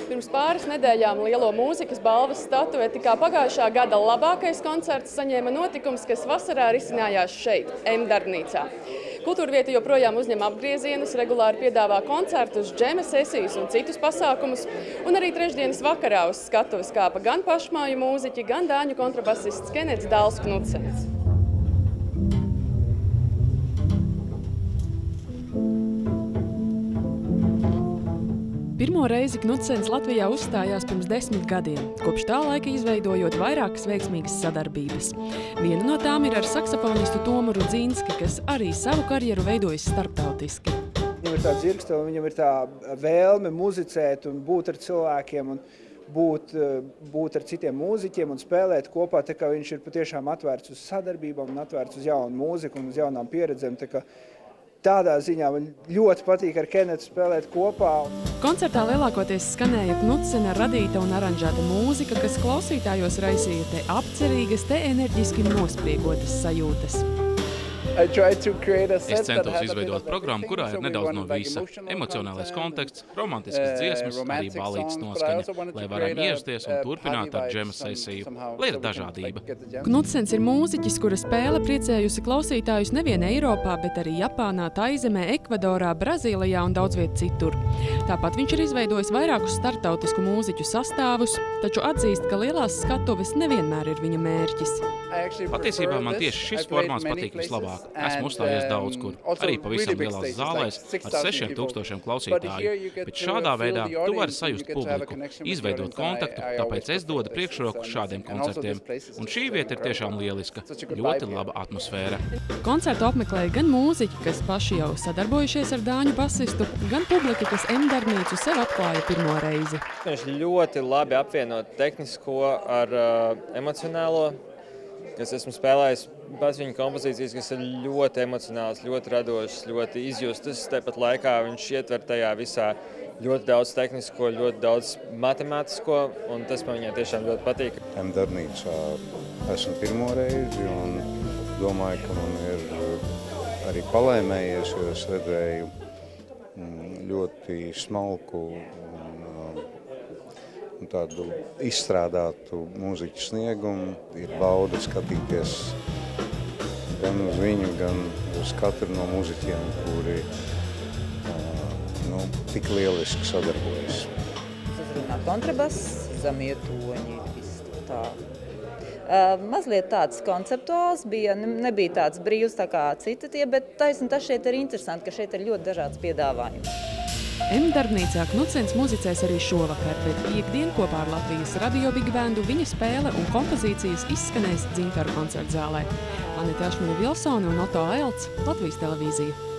Pirms pāris nedēļām lielo mūzikas balvas statueti kā pagājušā gada labākais koncerts saņēma notikums, kas vasarā risinājās šeit, M-darbnīcā. Kultūrvieta joprojām uzņem apgriezienus, regulāri piedāvā koncertus, džema sesijas un citus pasākumus. Un arī trešdienas vakarā uz skatuves kāpa gan pašmāju mūziķi, gan dāņu kontrabasists Kenets Dāls Knudsens. Pirmo reizi Knudsens Latvijā uzstājās pirms 10 gadiem, kopš tā laika izveidojot vairākas veiksmīgas sadarbības. Viena no tām ir ar saksofonistu Tomu Rudzīnski, kas arī savu karjeru veidojas starptautiski. Viņam ir tā dzirkstele, viņam ir tā vēlme muzicēt un būt ar cilvēkiem un būt ar citiem mūziķiem un spēlēt kopā, tā kā viņš ir patiešām atvērts uz sadarbībām un atvērts uz jaunu mūziku un uz jaunām pieredzēm. Tādā ziņā man ļoti patīk ar Kenetu spēlēt kopā. Koncertā lielākoties skanēja Knudsena radīta un aranžēta mūzika, kas klausītājos raisīja te apcerīgas, te enerģiski nospriegotas sajūtas. Es centos izveidot programmu, kurā ir nedaudz no visa. Emocionālais konteksts, romantiskas dziesmas, arī balītes noskaņa, lai varam ierasties un turpināt ar džema sesiju, lai ir dažādība. Knudsens ir mūziķis, kura spēle priecējusi klausītājus nevien Eiropā, bet arī Japānā, Taizemē, Ekvadorā, Brazīlijā un daudz viet citur. Tāpat viņš ir izveidojis vairākus starptautisku mūziķu sastāvus, taču atzīst, ka lielās skatuves nevienmēr ir viņa mērķis. Patiesībā man tieši šis formāts patīk vislabāk. Esmu uzstājies daudz kur, arī pavisam lielās zālēs ar 6000 klausītāju, bet šādā veidā tu vari sajust publiku, izveidot kontaktu, tāpēc es dodu priekšroku šādiem koncertiem. Un šī vieta ir tiešām lieliska, ļoti laba atmosfēra. Koncertu apmeklēja gan mūziķi, kas paši jau sadarbojušies ar dāņu basistu, gan publika, kas M-darbnīcu sev atklāja pirmo reizi. Viņš ļoti labi apvienot tehnisko ar emocionālo. Es esmu spēlējis pats viņa kompozīcijas, kas ir ļoti emocionāls, ļoti radošs, ļoti izjustas. Tāpat laikā viņš ietver tajā visā ļoti daudz tehnisko, ļoti daudz matemātisko, un tas man viņai tiešām ļoti patīk. M-darbnīcā esmu pirmo reizi un domāju, ka man ir arī palaimējies, jo es redzēju ļoti smalku un tādu izstrādātu mūziķu sniegumu. Ir bauda skatīties gan uz viņu, gan uz katru no mūziķiem, kuri tik lieliski sadarbojas. Uzrunā kontrabass, zemie toņi, viss tā. Mazliet tāds konceptuāls bija, nebija tāds brīvs tā kā citi tie, bet taisni tas šeit ir interesanti, ka šeit ir ļoti dažāds piedāvājums. M-darbnīcā Knudsens muzicēs arī šovakar, bet piekdien kopā ar Latvijas radio big bandu viņa spēle un kompozīcijas izskanēs Dzintaru koncertzālē. Anita Ašmane Vilsone un Otto Aelts, Latvijas televīzija.